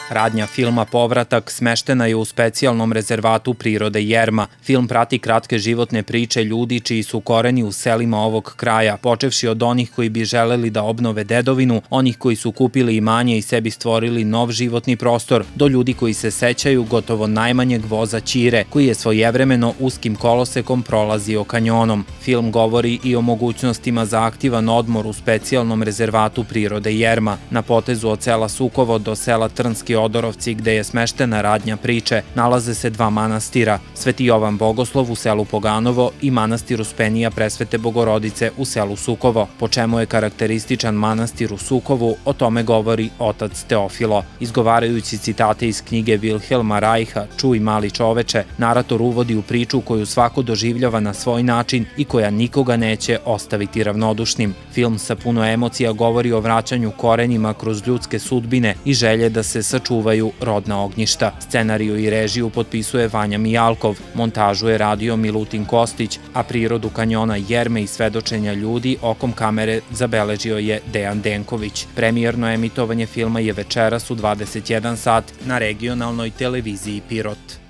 Radnja filma Povratak smeštena je u specijalnom rezervatu prirode Jerma. Film prati kratke životne priče ljudi čiji su koreni u selima ovog kraja, počevši od onih koji bi želeli da obnove dedovinu, onih koji su kupili imanje i sebi stvorili nov životni prostor, do ljudi koji se sećaju gotovo najmanjeg voza Ćire, koji je svojevremeno uskim kolosekom prolazio kanjonom. Film govori i o mogućnostima za aktivan odmor u specijalnom rezervatu prirode Jerma. Na potezu od sela Sukovo do sela Trnski Odorovci, gde je smeštena radnja priče, nalaze se dva manastira, Sveti Jovan Bogoslov u selu Poganovo i manastir Uspenija Presvete Bogorodice u selu Sukovo. Po čemu je karakterističan manastir u Sukovu, o tome govori otac Teofilo. Izgovarajući citate iz knjige Vilhelma Rajha "Čuj, mali čoveče", narator uvodi u priču koju svako doživljava na svoj način i koja nikoga neće ostaviti ravnodušnim. Film sa puno emocija govori o vraćanju korenima kroz ljudske sudbine i želje da se sačuvaju rodna ognjišta. Scenariju i režiju potpisuje Vanja Mijalkov, montažu je radio Milutin Kostić, a prirodu kanjona Jerme i svedočenja ljudi okom kamere zabeležio je Dejan Denković. Premijerno emitovanje filma je večeras u 21 sat na regionalnoj televiziji Pirot.